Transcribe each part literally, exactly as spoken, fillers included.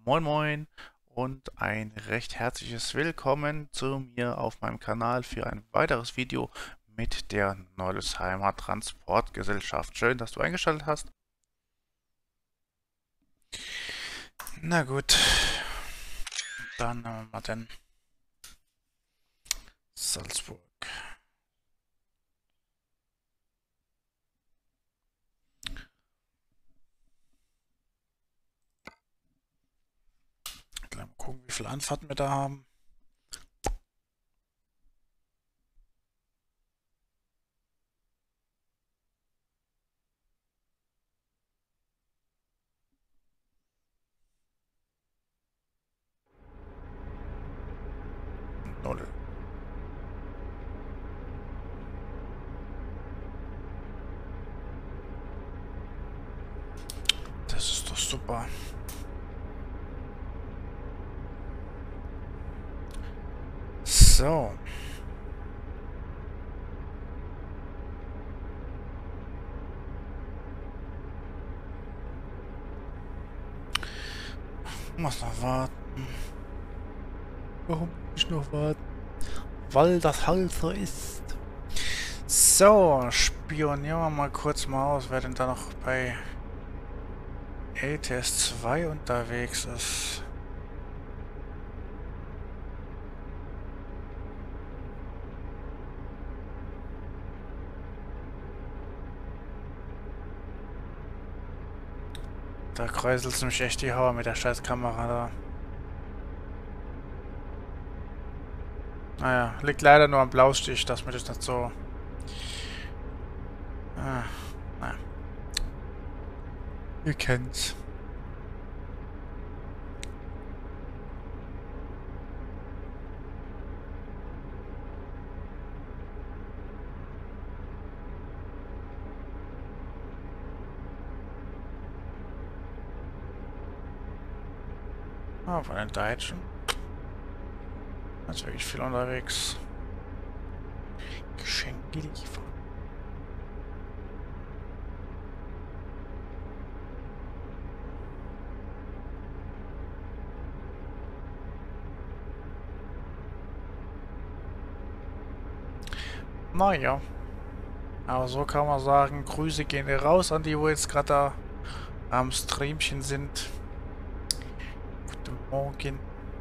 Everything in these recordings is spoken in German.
Moin Moin und ein recht herzliches Willkommen zu mir auf meinem Kanal für ein weiteres Video mit der Neulesheimer Transportgesellschaft. Schön, dass du eingeschaltet hast. Na gut, dann nehmen wir mal den Salzburg. Gleich mal gucken, wie viele Anfahrten wir da haben. Null. Das ist doch super. So. Muss noch warten. Warum muss ich noch warten? Weil das halt so ist. So, spionieren wir mal kurz mal aus, wer denn da noch bei A T S zwei unterwegs ist. Da kräuselt mich echt die Haare mit der scheiß Kamera da. Naja, liegt leider nur am Blaustich, dass mir das nicht so... Ah, naja. Ihr kennt's. Ah, von den Deutschen. Da ist wirklich viel unterwegs. Geschenke liefern. Naja. Aber so kann man sagen, Grüße gehen raus an die, wo jetzt gerade da am Streamchen sind. Guten Morgen.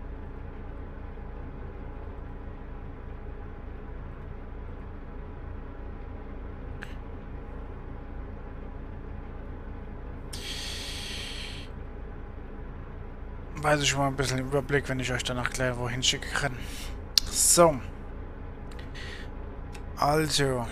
Weiß ich schon mal ein bisschen im Überblick, wenn ich euch danach gleich wohin schicken kann. So. Also.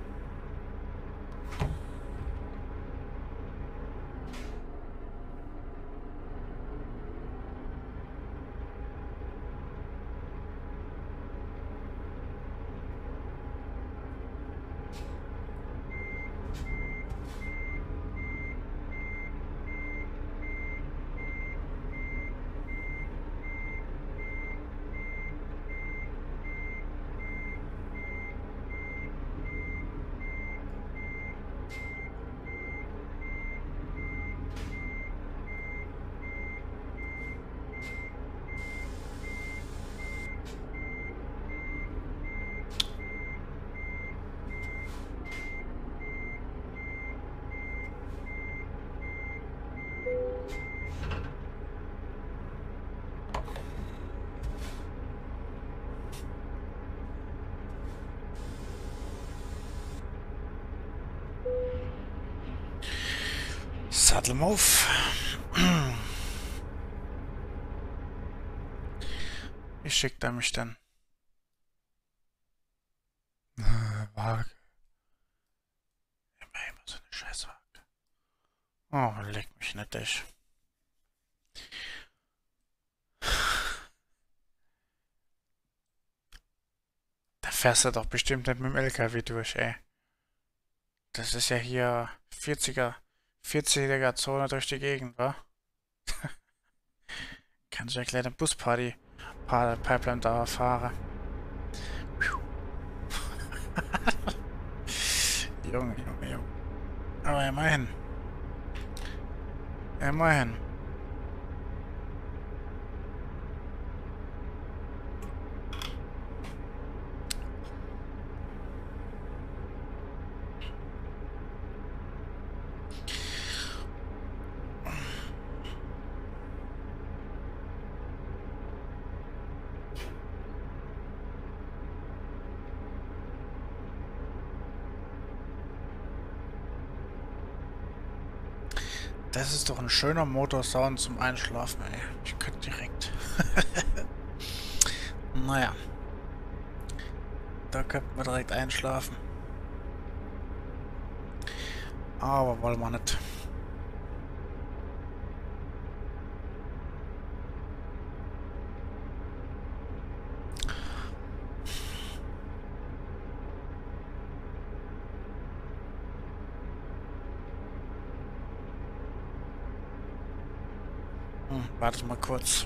Sattel auf. Wie schickt er mich denn? Waage. Immer, immer so eine Scheißwaage. Oh, leg mich nicht durch. Da fährst du doch bestimmt nicht mit dem L K W durch, ey. Das ist ja hier vierziger, vierziger Zone durch die Gegend, wa? Kannst du ja gleich eine Busparty Pipeline da fahren. Junge, Junge, Junge. Aber immerhin. Immerhin. Das ist doch ein schöner Motorsound zum Einschlafen, ey. Ich könnte direkt. Naja. Da könnten wir direkt einschlafen. Aber wollen wir nicht. Hm, wartet mal kurz.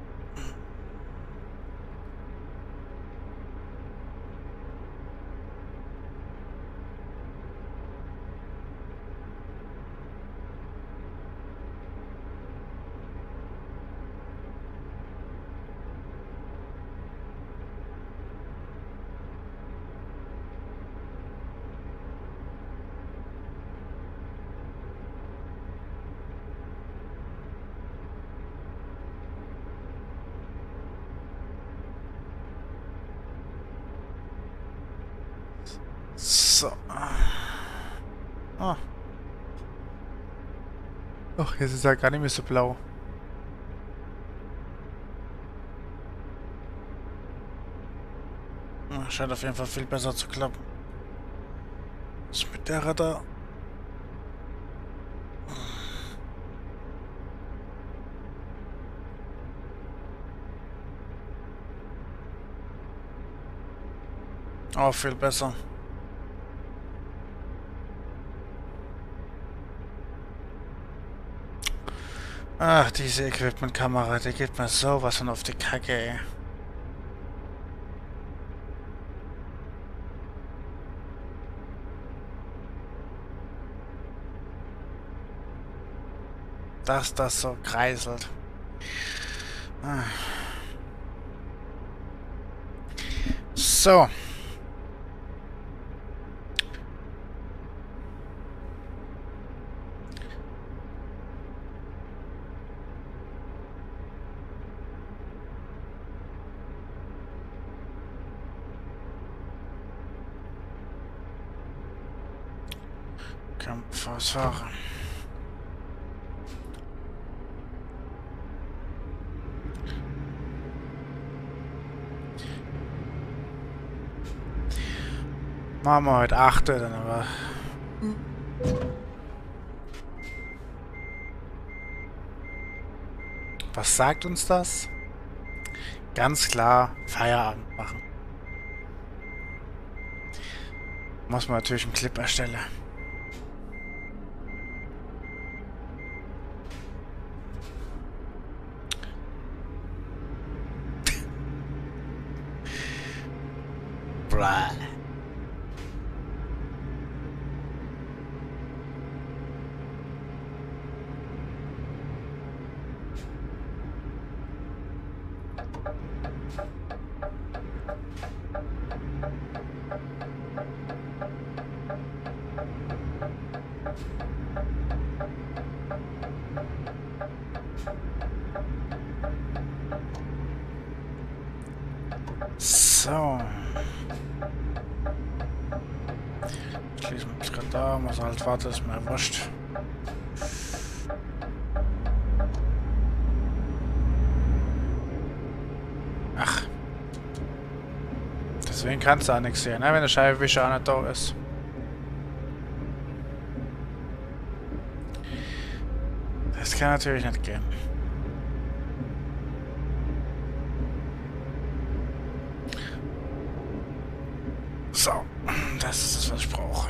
So. Ah. Ach, jetzt ist er gar nicht mehr so blau. Ah, scheint auf jeden Fall viel besser zu klappen. Was ist mit der da? Oh, viel besser. Ach, diese Equipment-Kamera, die geht mir sowas von auf die Kacke, ey. Dass das so kreiselt. Ah. So. Kampfausfahren. Machen wir heute achte, dann aber. Was sagt uns das? Ganz klar Feierabend machen. Muss man natürlich einen Clip erstellen. Blah. So. Schließen wir uns gerade da, muss halt warten, ist mir wurscht. Ach. Deswegen kannst du auch nichts sehen, ne? Wenn der Scheibenwischer auch nicht da ist. Das kann natürlich nicht gehen. So, das ist es, was ich brauche.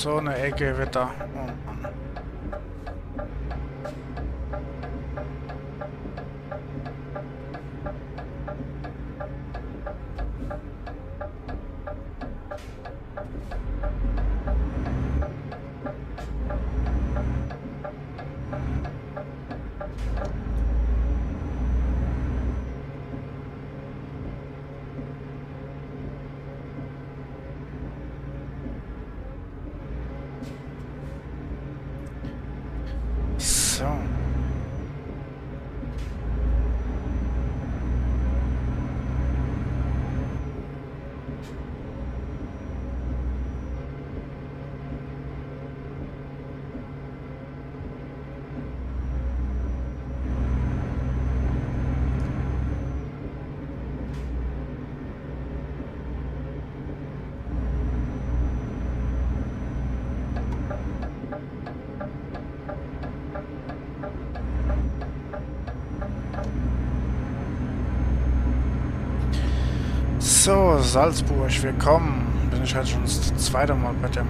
so eine Ecke wird da. Oh Mann. So. So, Salzburg, willkommen. Bin ich halt schon das zweite Mal bei dem.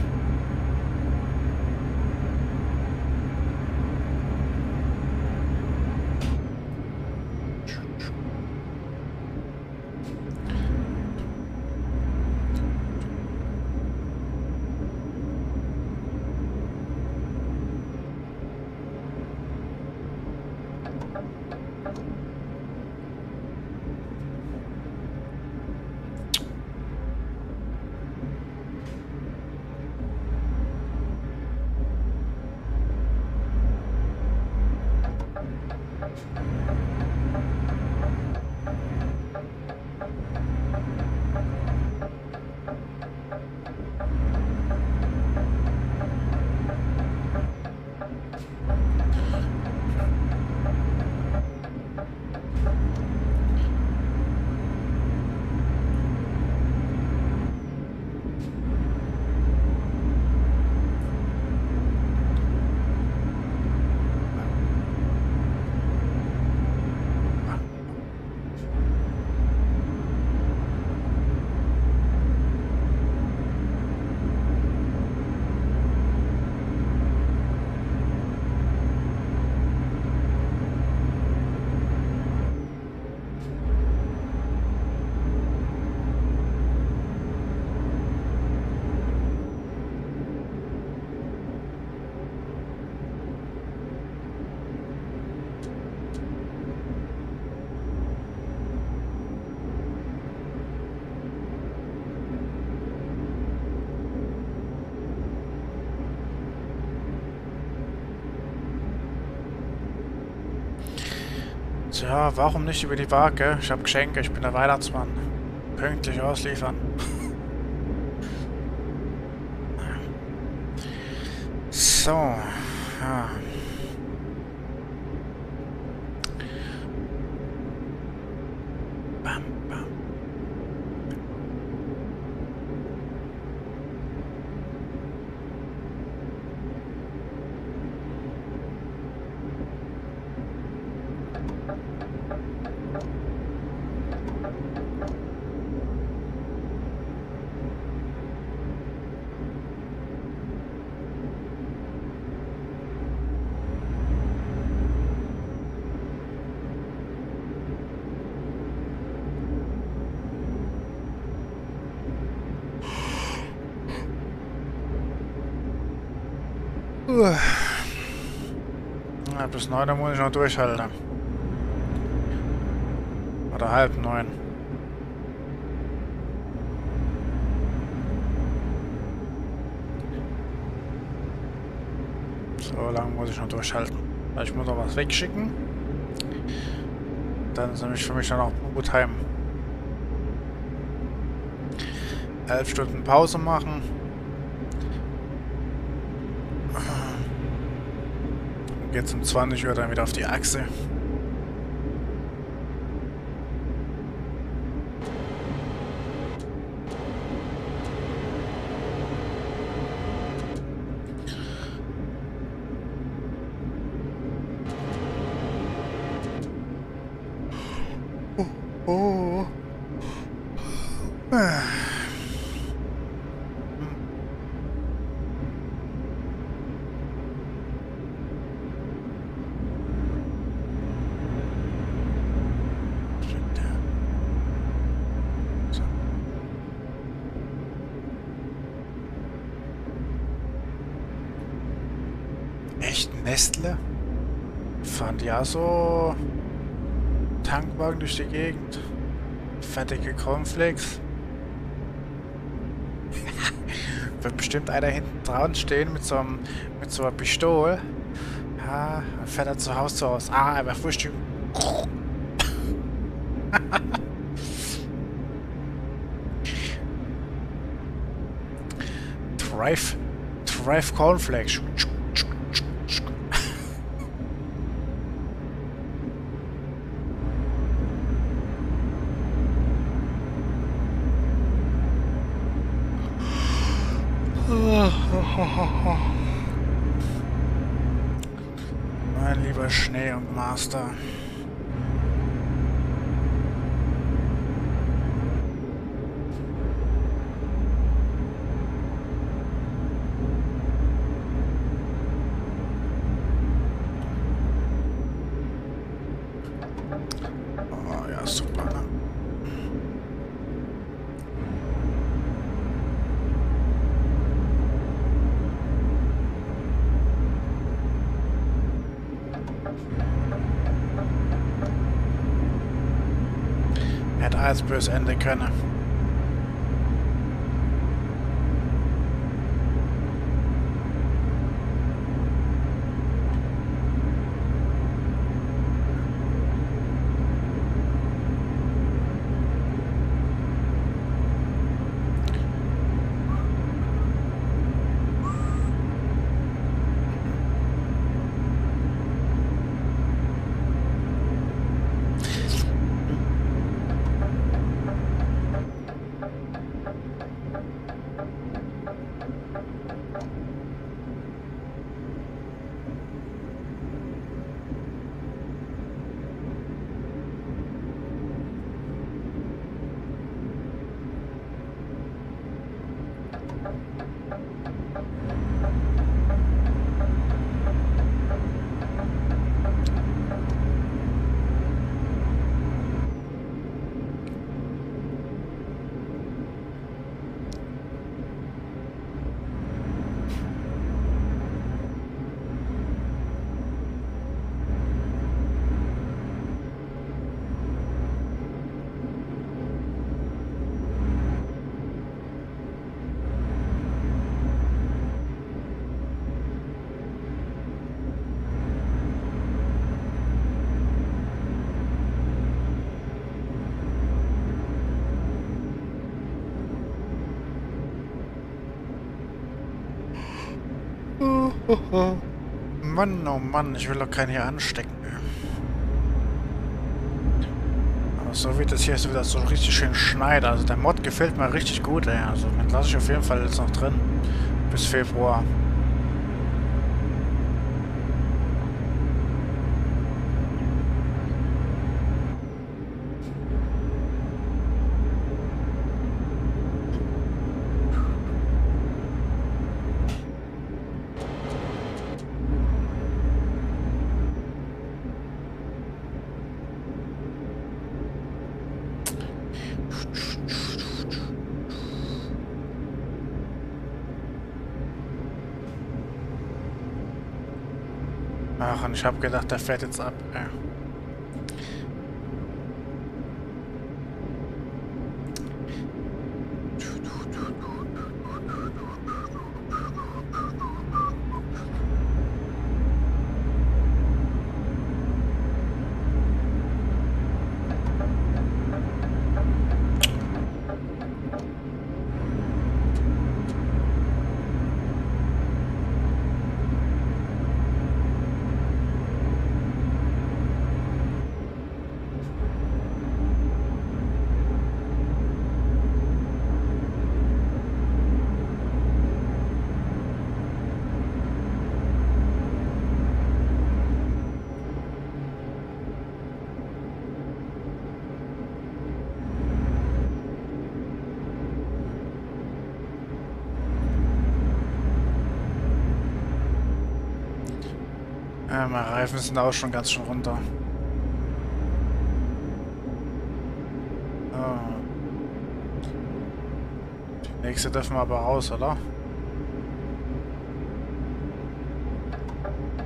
Tja, warum nicht über die Waage? Ich habe Geschenke, ich bin der Weihnachtsmann. Pünktlich ausliefern. So. Ja. Bam, bam. Uh. Ja, bis neun muss ich noch durchhalten. Oder halb neun. So lange muss ich noch durchhalten. Ich muss noch was wegschicken. Dann ist nämlich für mich dann auch gut heim. Elf Stunden Pause machen. Jetzt um zwanzig Uhr dann wieder auf die Achse. Oh, oh. Echt Nestle? Fahren die auch so Tankwagen durch die Gegend? Fertige Cornflakes? Wird bestimmt einer hinten dran stehen mit so einem, mit so einer Pistole. Ja, dann fährt er zu Haus zu Haus. Ah, aber Frühstück. Drive, Drive Cornflakes. Mein lieber Schnee und Master. Oh ja, super, ne? Hätte alles böse enden können. Mann, oh Mann, ich will doch keinen hier anstecken. Aber so wie das hier ist, wieder so richtig schön schneit. Also der Mod gefällt mir richtig gut, ey. Also den lasse ich auf jeden Fall jetzt noch drin. Bis Februar. Ach, und ich habe gedacht, der fährt jetzt ab. Ja. Ja, meine Reifen sind auch schon ganz schön runter. Oh. Die nächste dürfen wir aber raus, oder?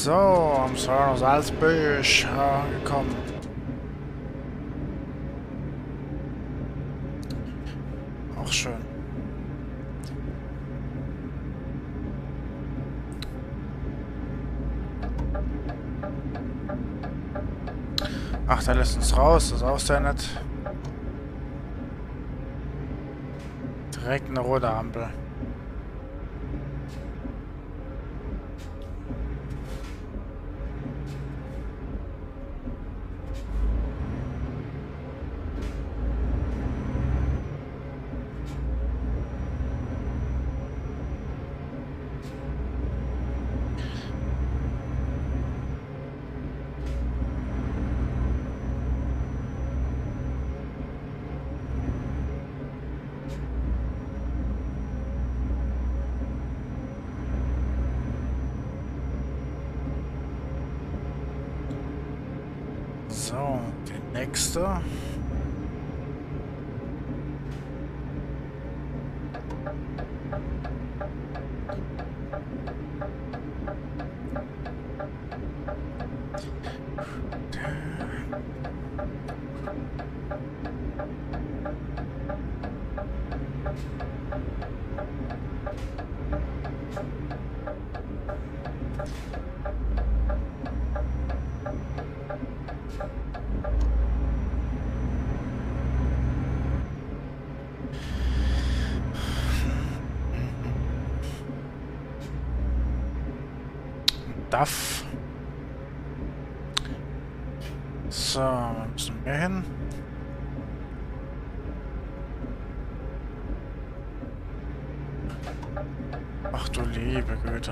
So, am Sir Salzburg angekommen. Auch schön. Ach, da lässt uns raus. Das ist auch sehr nett. Direkt eine rote Ampel. So, die nächste. Duff. So, ein bisschen mehr hin. Ach du liebe Güte.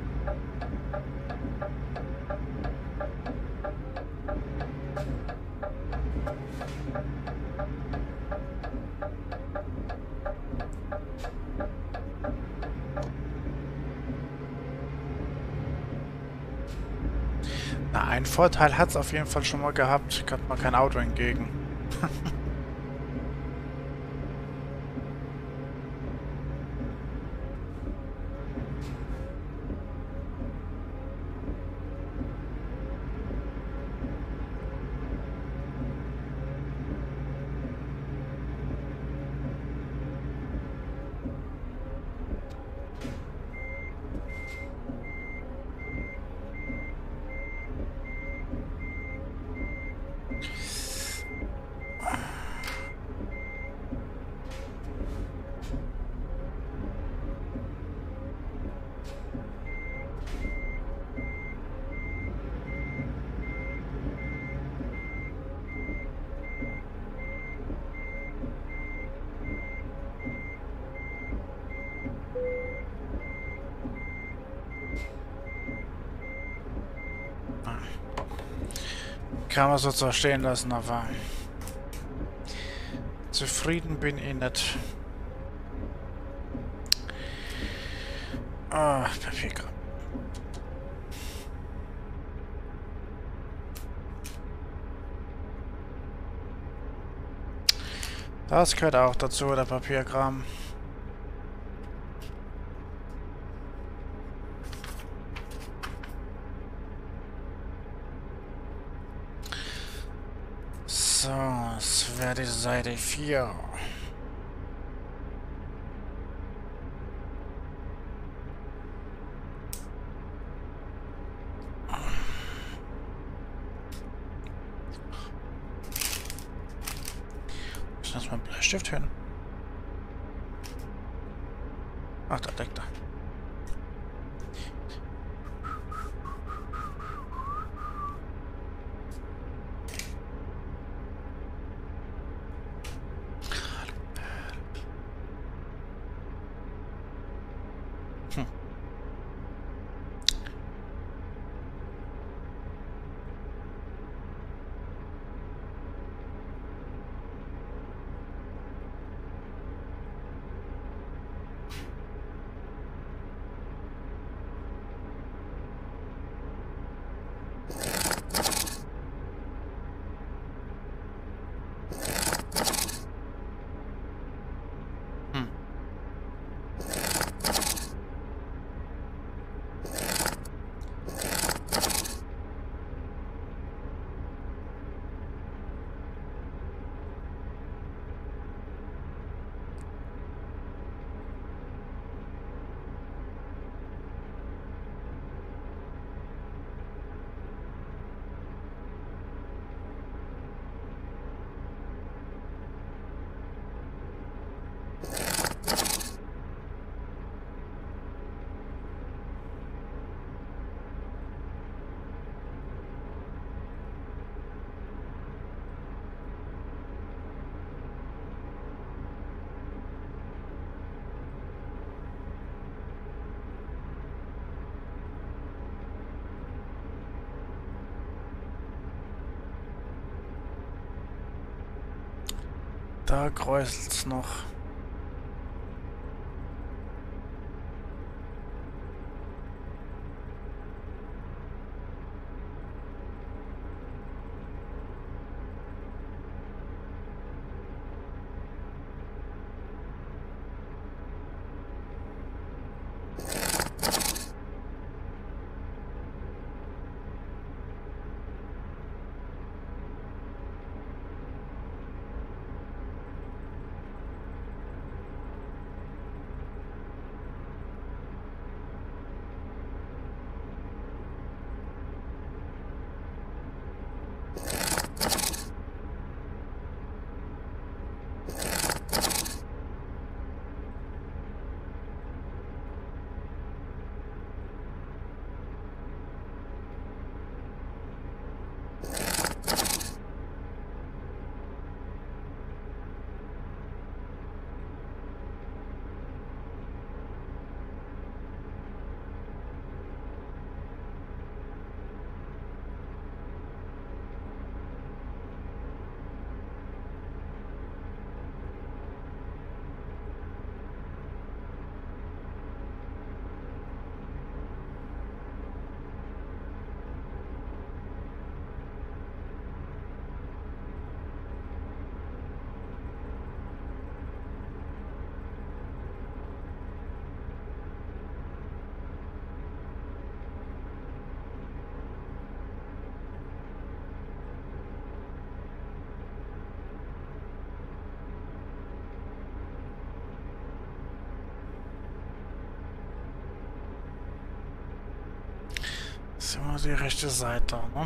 Na, einen Vorteil hat es auf jeden Fall schon mal gehabt. Kommt mal kein Auto entgegen. Kann man so zwar stehen lassen, aber zufrieden bin ich nicht. Ah, Papierkram. Das gehört auch dazu, der Papierkram. So, das wäre die Seite vier. Ist das mal ein Bleistift hin? Ach, da deckt er. Da kräuselt's noch. Das ist immer die rechte Seite, ne?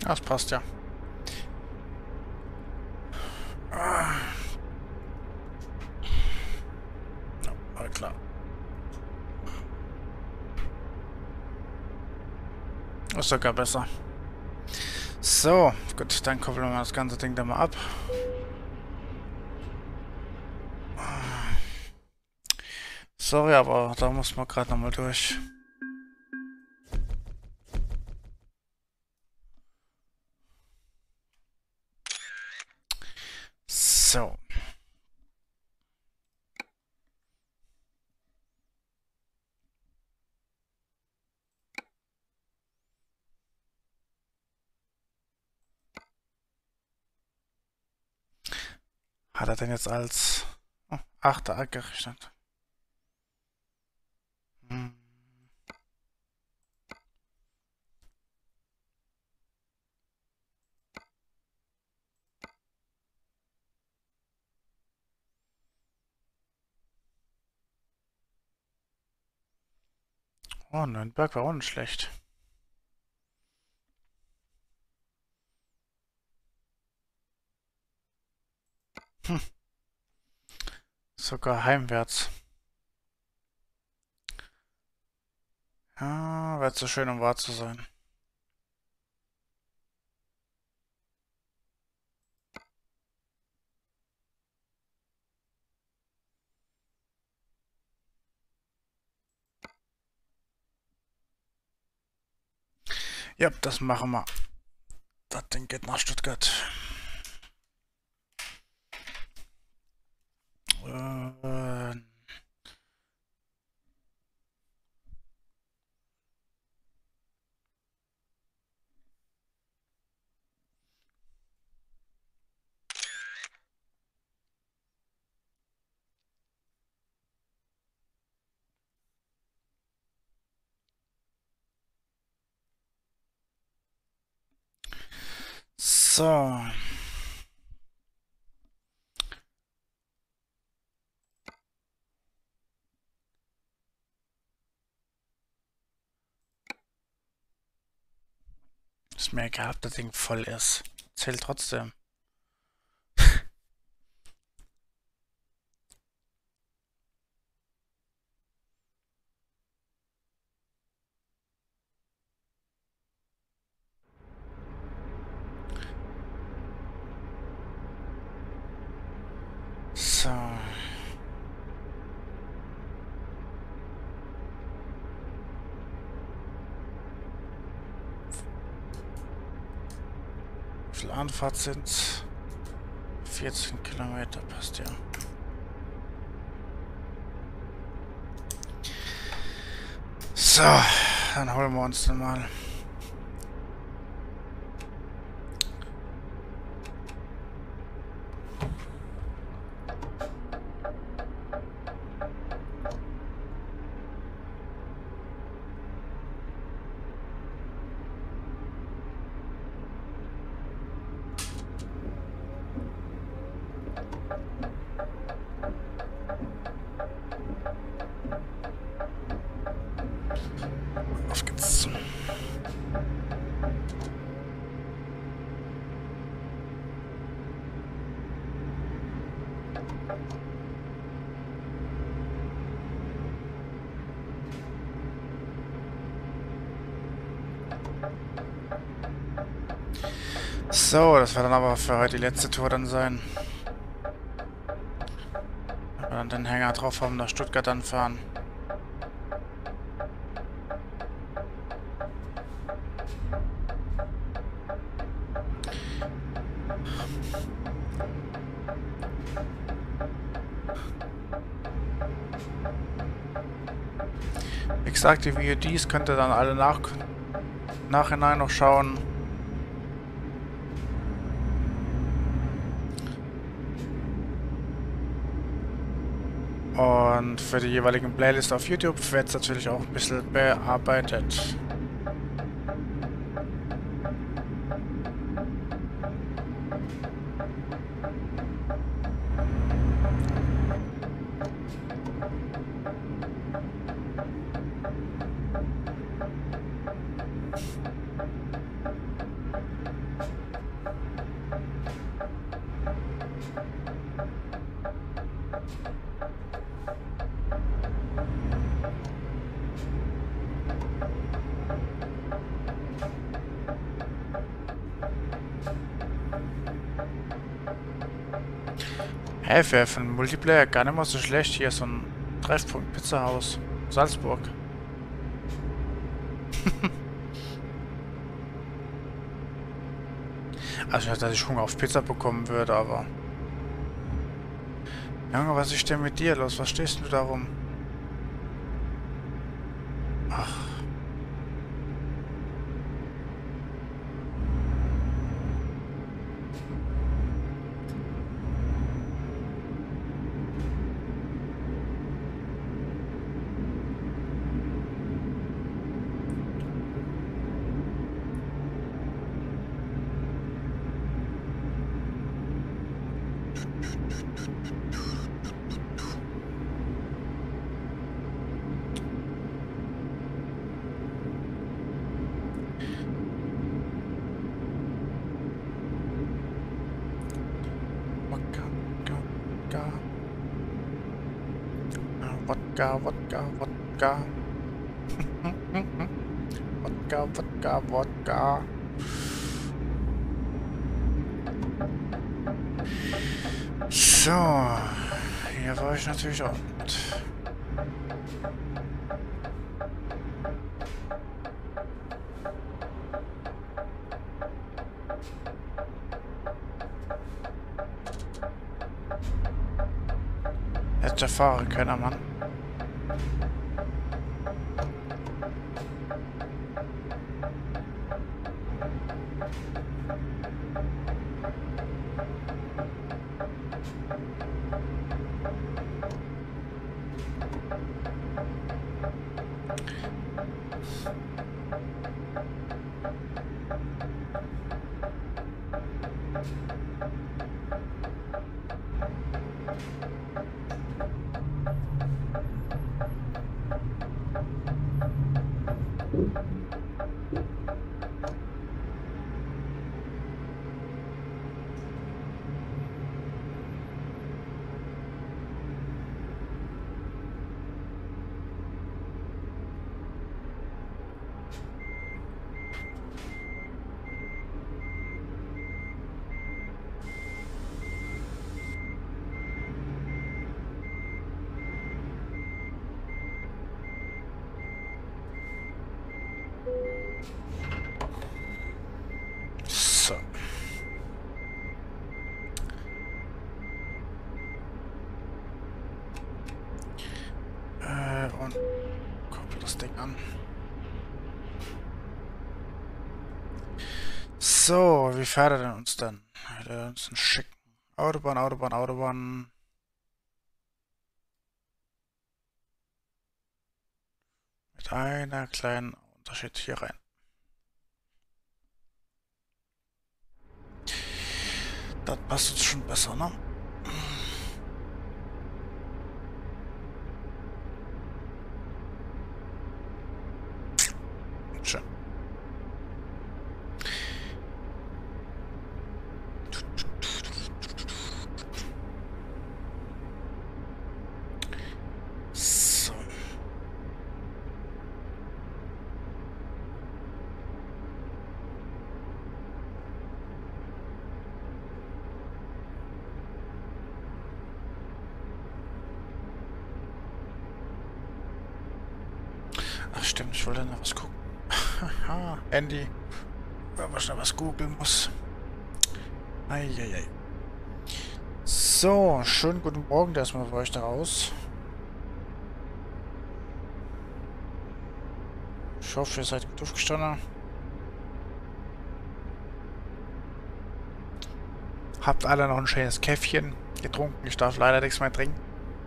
Das passt ja. Ah. Ja, war klar. Ist sogar besser. So, gut, dann koppeln wir das ganze Ding da mal ab. Sorry, aber da muss man gerade nochmal durch. So. Hat er denn jetzt als oh, Achtereck gerechnet? Hm. Oh, Nürnberg war auch nicht schlecht. Hm. Sogar heimwärts. Ja, wäre zu schön, um wahr zu sein. Ja, das machen wir. Das Ding geht nach Stuttgart. Äh, so. Ist mir egal, ob das Ding voll ist. Zählt trotzdem. So. Wie viel Anfahrt sind vierzehn Kilometer, passt ja. So, dann holen wir uns den mal. Auf geht's. So, das wird dann aber für heute die letzte Tour dann sein. Wenn wir dann den Hänger drauf haben, nach Stuttgart dann fahren. Wie gesagt, die V O Ds könnt ihr dann alle nach nachhinein noch schauen. Und für die jeweiligen Playlists auf YouTube wird es natürlich auch ein bisschen bearbeitet. Hä, für, für einen Multiplayer gar nicht mal so schlecht. Hier so ein Treffpunkt Pizzahaus. Salzburg. Also nicht, dass ich Hunger auf Pizza bekommen würde, aber... Junge, was ist denn mit dir los? Was stehst du da rum? Ach. Wodka, Wodka, Wodka. Wodka, Wodka, Wodka. So, hier war ich natürlich auch mit. Hätte fahren können, Mann. So. Äh, und koppel das Ding an. So, wie fährt er denn uns denn? Hat er uns einen schicken Autobahn, Autobahn, Autobahn. Mit einer kleinen Unterschied hier rein. Das passt jetzt schon besser, ne? Schön. So. Ach stimmt, ich wollte noch was gucken. Haha, Handy. Weil man schnell was googeln muss. Eieiei. So, schönen guten Morgen erstmal für euch da raus. Ich hoffe, ihr seid gut aufgestanden. Habt alle noch ein schönes Käffchen getrunken. Ich darf leider nichts mehr trinken.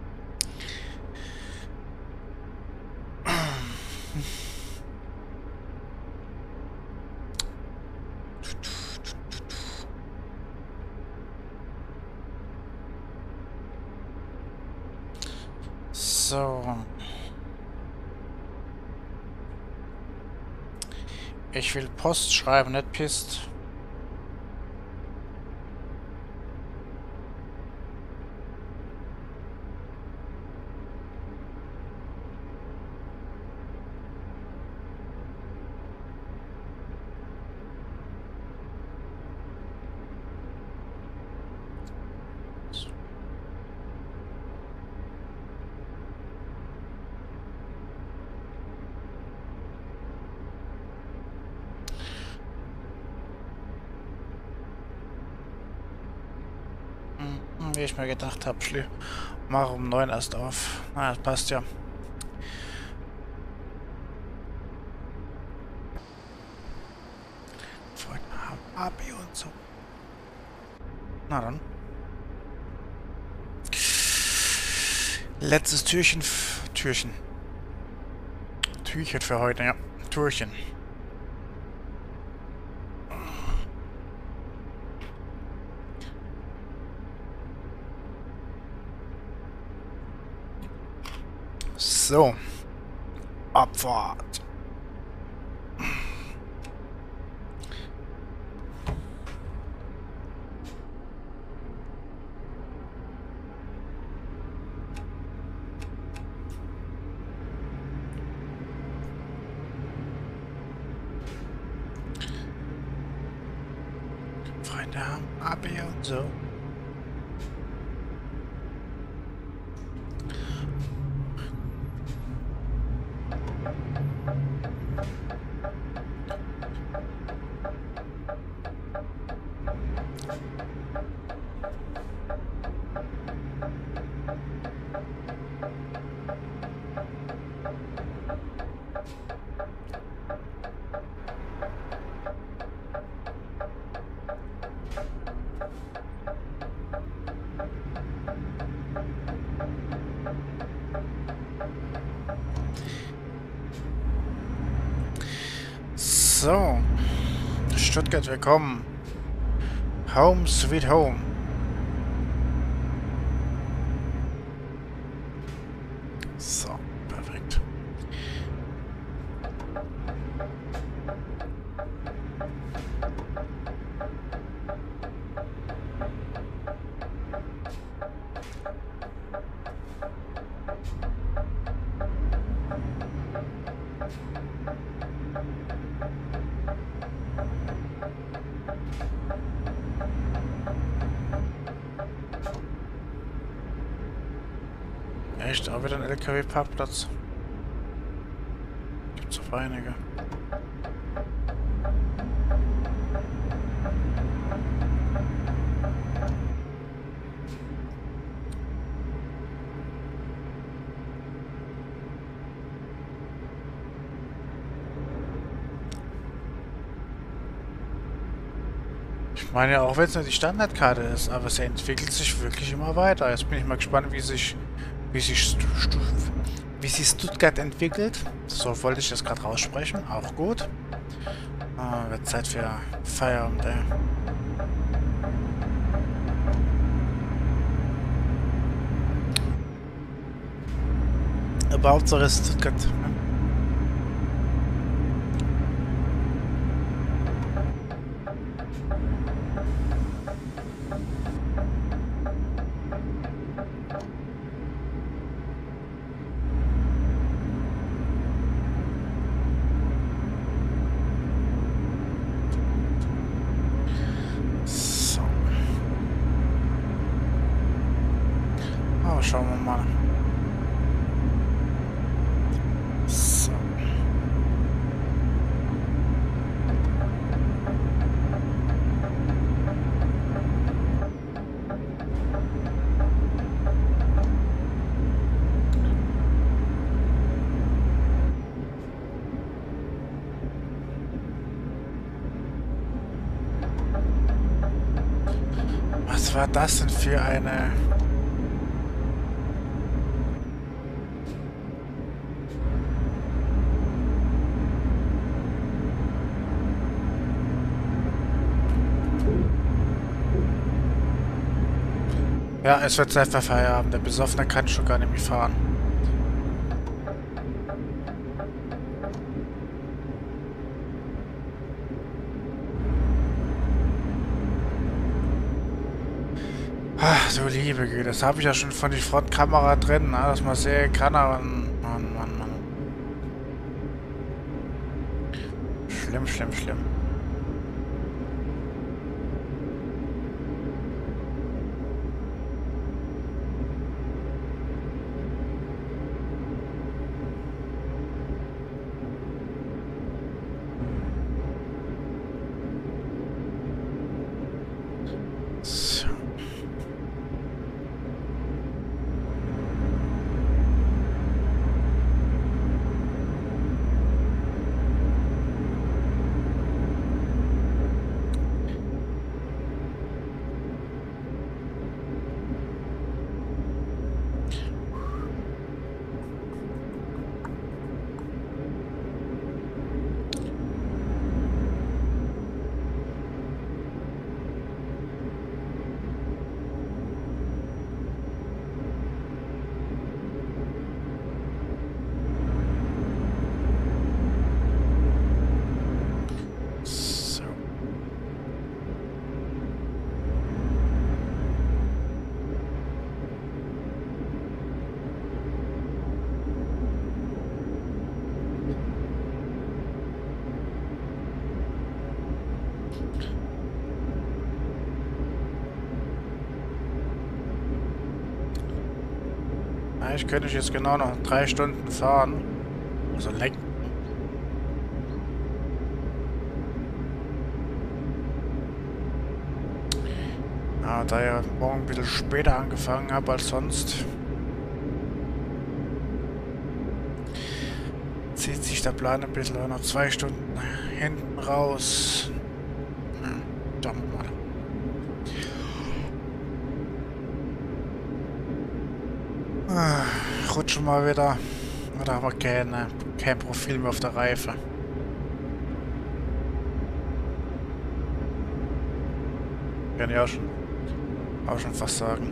So. Ich will Post schreiben, nicht Pist. Hm, wie ich mir gedacht habe, schlie mach um neun erst auf. Na, das passt ja. Freunde haben A B und so. Na dann. Letztes Türchen. Türchen. Türchen für heute, ja. Türchen. So. Abfahrt. Freunde haben A B und so. So. Stuttgart, willkommen. Home sweet home. So, perfekt. Echt? Auch wieder ein L K W-Parkplatz. Gibt's auf einige. Ich meine ja auch, wenn es nur die Standardkarte ist, aber es entwickelt sich wirklich immer weiter. Jetzt bin ich mal gespannt, wie sich wie sich, Stu Stu wie sich Stuttgart entwickelt. So wollte ich das gerade raussprechen. Auch gut. Ah, wird Zeit für Feierabend, ey. Aber Hauptsache ist Stuttgart. Schauen wir mal. So. Was war das denn für eine... Ja, es wird Zeit für Feierabend. Der Besoffene kann schon gar nicht mehr fahren. Ach, du liebe Güte. Das habe ich ja schon von der Frontkamera drin, ne, dass man sehen kann, aber... Mann, Mann, Mann. Schlimm, schlimm, schlimm. So. Eigentlich könnte ich jetzt genau noch drei Stunden fahren. Also lenken. Aber da ich morgen ein bisschen später angefangen habe als sonst, zieht sich der Plan ein bisschen noch zwei Stunden hinten raus. Hm, doch mal. Ah, rutschen mal wieder. Oder haben wir kein, kein Profil mehr auf der Reife. Kann ich auch schon, auch schon fast sagen.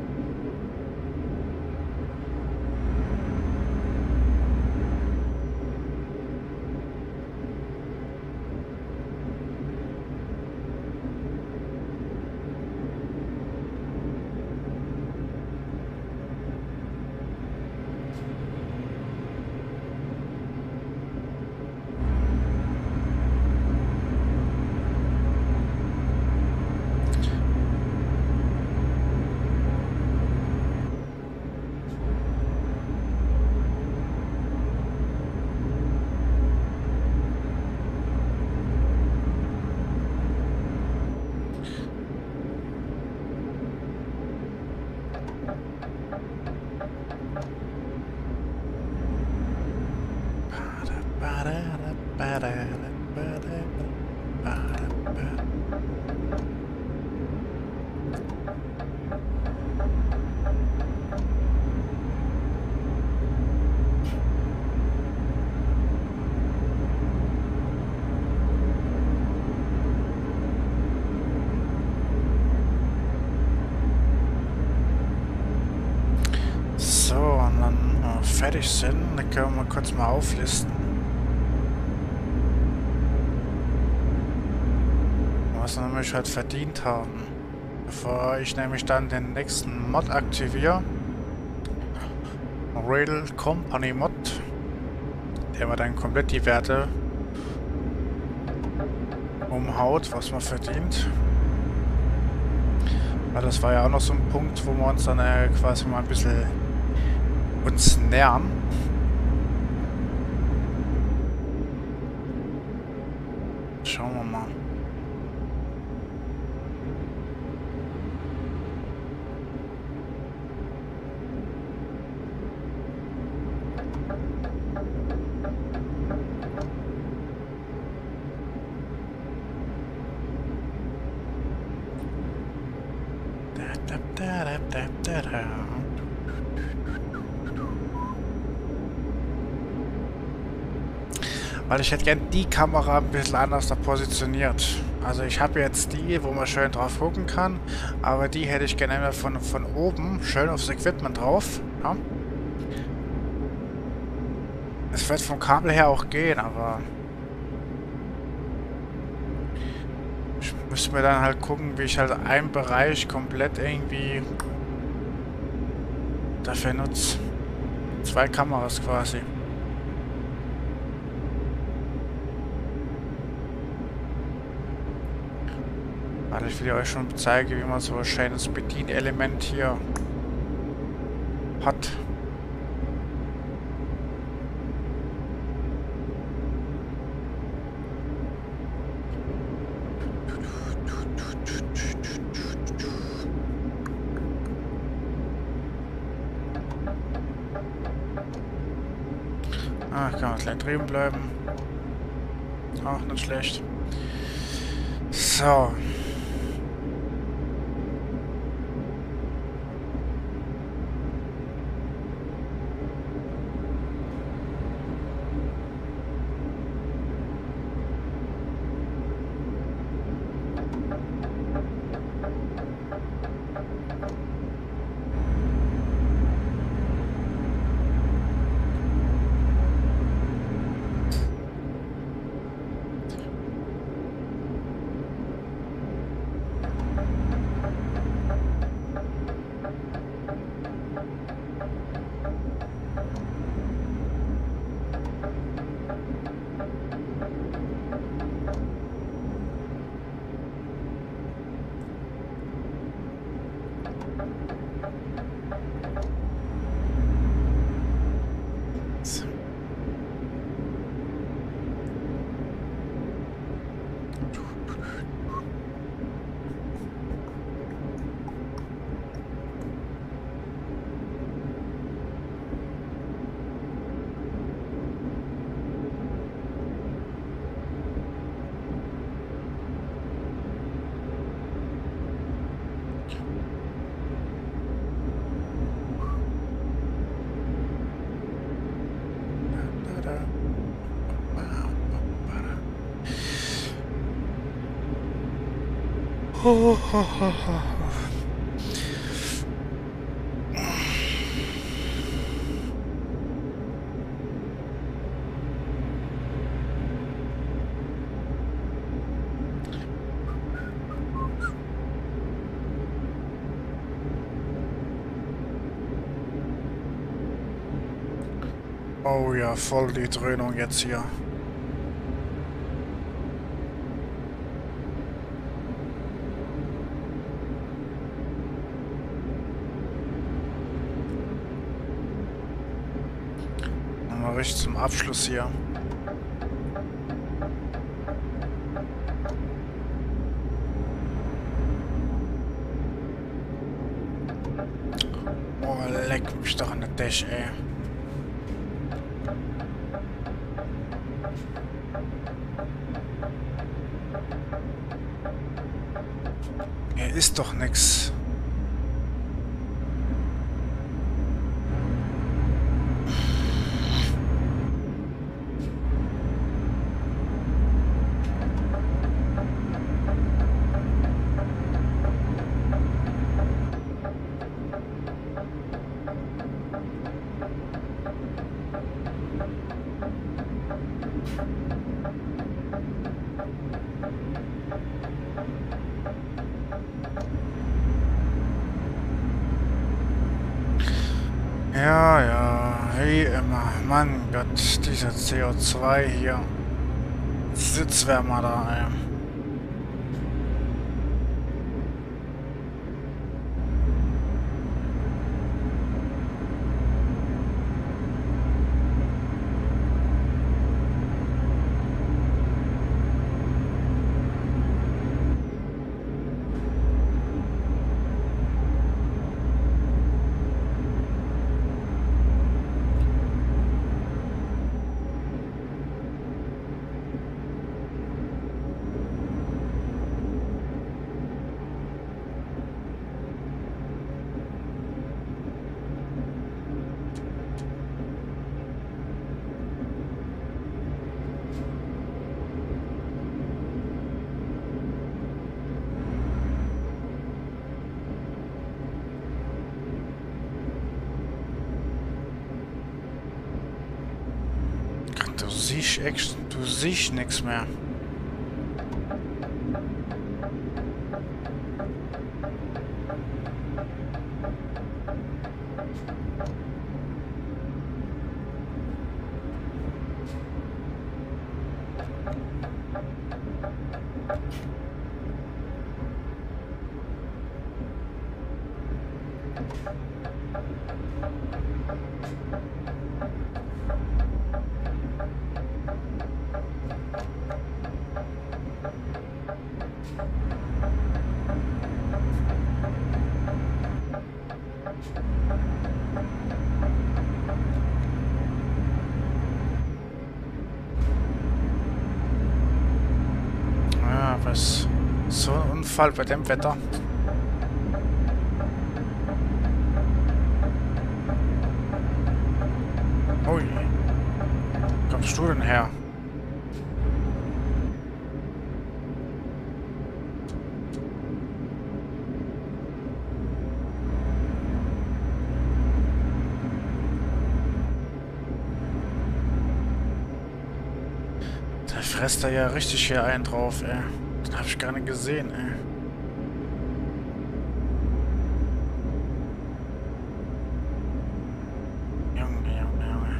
So, und dann äh, fertig sind, dann können wir mal kurz mal auflisten, was wir nämlich halt verdient haben. Bevor ich nämlich dann den nächsten Mod aktiviere. Rail Company Mod, der mir dann komplett die Werte umhaut, was man verdient. Weil das war ja auch noch so ein Punkt, wo wir uns dann äh, quasi mal ein bisschen uns nähern. Schauen wir mal. Da, da, da, da, da, da. Weil ich hätte gern die Kamera ein bisschen anders da positioniert. Also ich habe jetzt die, wo man schön drauf gucken kann, aber die hätte ich gerne von, von oben schön aufs Equipment drauf. Ja. Es wird vom Kabel her auch gehen, aber ich müsste mir dann halt gucken, wie ich halt einen Bereich komplett irgendwie dafür nutze. Zwei Kameras quasi. Also ich will euch schon zeigen, wie man so ein schönes Bedienelement hier hat. Ah, kann man gleich drüben bleiben. Auch nicht schlecht. So. Oh ja, voll die Dröhnung jetzt hier. Mal richtig zum Abschluss hier. Oh, leck mich doch an der Dash, ey. Hier ist doch nix. Ja, ja, wie immer. Mein Gott, dieser C O zwei hier. Sitzwärmer da, ey. Du siehst echt, du siehst nichts mehr. Was? So ein Unfall bei dem Wetter. Ui. Wo kommst du denn her? Da fresst er ja richtig hier einen drauf, ey. Den hab ich gar nicht gesehen, ey. Junge, Junge, Junge.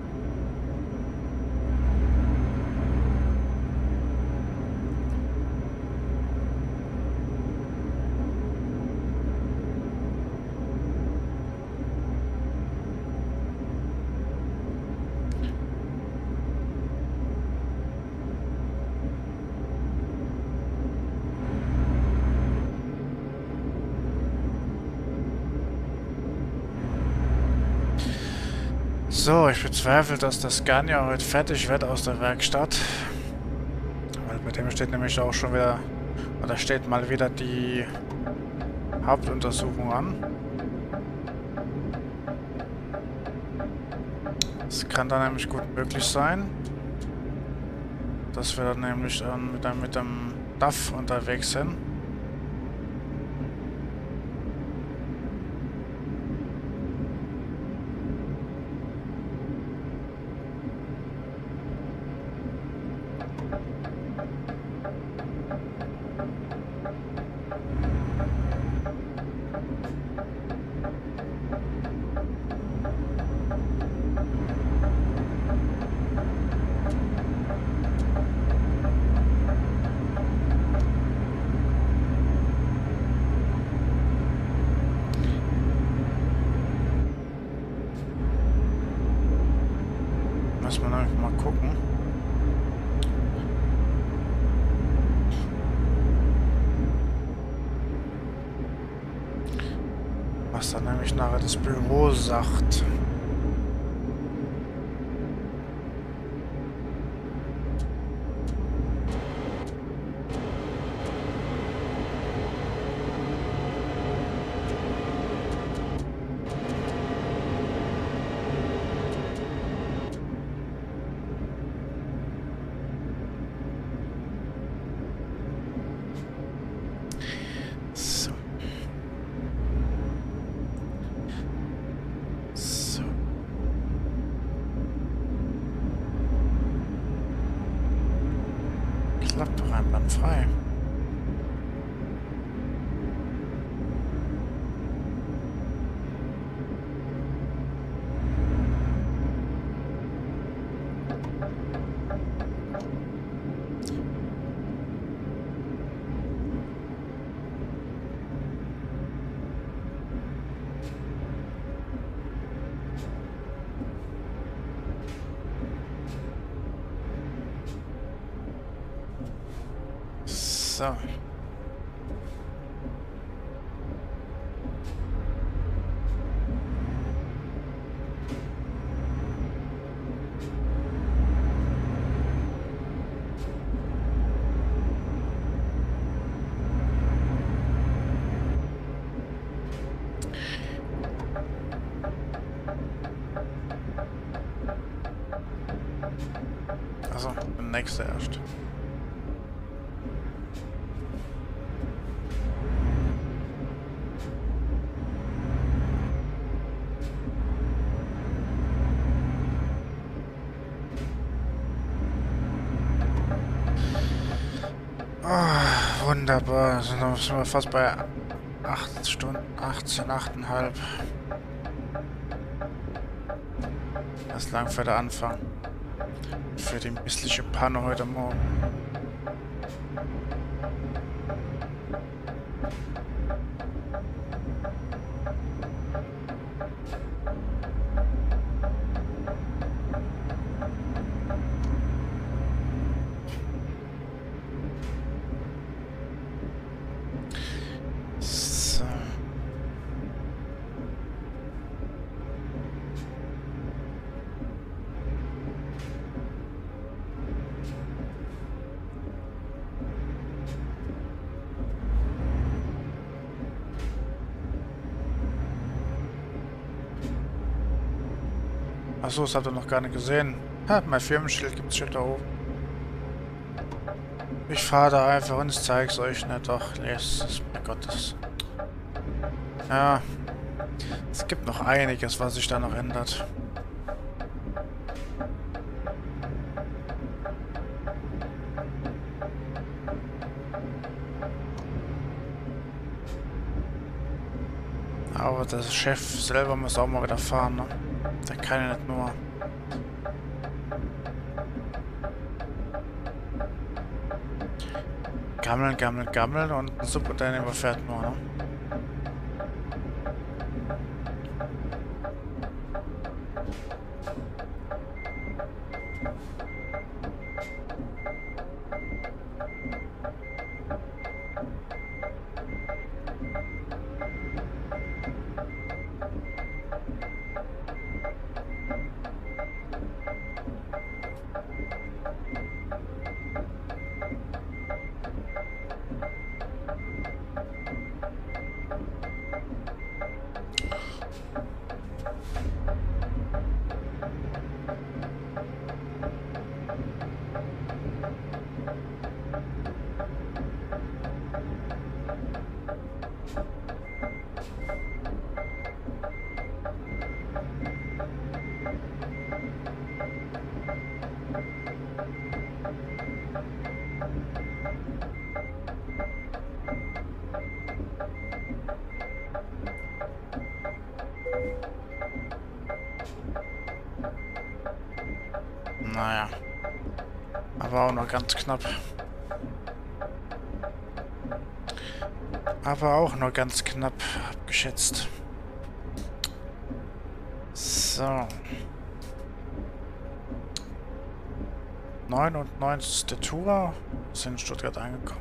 So, ich bezweifle, dass das Scania heute fertig wird aus der Werkstatt. Weil bei dem steht nämlich auch schon wieder, oder steht mal wieder die Hauptuntersuchung an. Das kann dann nämlich gut möglich sein, dass wir dann nämlich ähm, mit, dem, mit dem D A F unterwegs sind. einfach mal gucken. Was dann nämlich nachher das Büro sagt. Klappt doch einwandfrei. So. Also, der nächste erst. Oh, wunderbar. Also, dann sind wir fast bei acht Stunden, achtzehn, achteinhalb. Das ist lang für den Anfang. Für die missliche Panne heute Morgen. So. Achso, das habt ihr noch gar nicht gesehen. Ha, mein Firmenschild gibt es schon da oben. Ich fahre da einfach und ich zeig's euch nicht. Doch, Jesus, mein Gott. Das ja, es gibt noch einiges, was sich da noch ändert. Aber der Chef selber muss auch mal wieder fahren, ne? Der kann ja nicht nur... gammeln, gammeln, gammeln und ein Subunternehmer fährt nur, ne? Naja. Aber auch noch ganz knapp. Aber auch nur ganz knapp abgeschätzt. So. neunundneunzigste Tour. Sind in Stuttgart angekommen.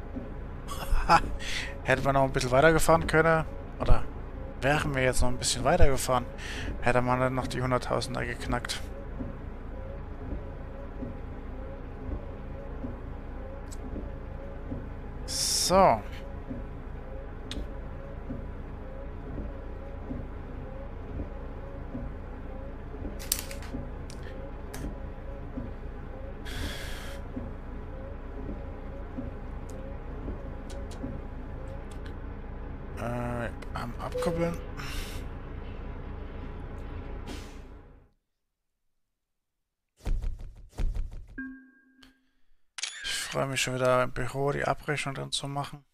Hätten wir noch ein bisschen weitergefahren können. Oder wären wir jetzt noch ein bisschen weitergefahren, hätte man dann noch die hunderttausender geknackt. So. Äh, am Abkoppeln. Ich freue mich schon wieder im Büro die Abrechnung dann zu machen.